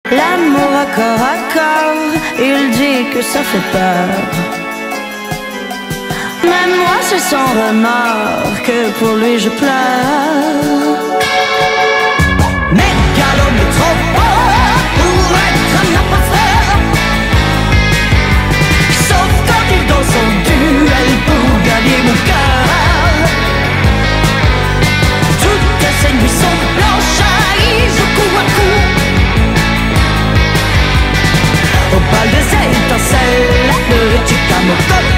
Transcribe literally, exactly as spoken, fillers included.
L'amour à corps à corps, il dit que ça fait peur. Même moi c'est sans remords que pour lui je pleure. Mégalo mais trop fort pour être un imposteur. Sauf quand il danse son duel pour gagner mon cœur. Toutes ces nuits sont blanches, il joue coup à coup. Au bal des étincelles, le Chicamoko.